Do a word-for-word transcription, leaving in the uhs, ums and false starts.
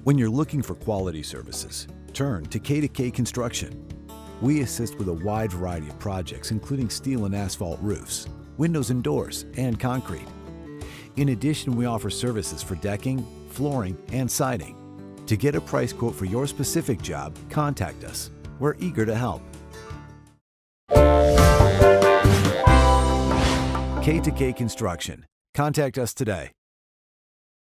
When you're looking for quality services, turn to K two K Construction. We assist with a wide variety of projects, including steel and asphalt roofs, windows and doors, and concrete. In addition, we offer services for decking, flooring, and siding. To get a price quote for your specific job, contact us. We're eager to help. K two K Construction. Contact us today.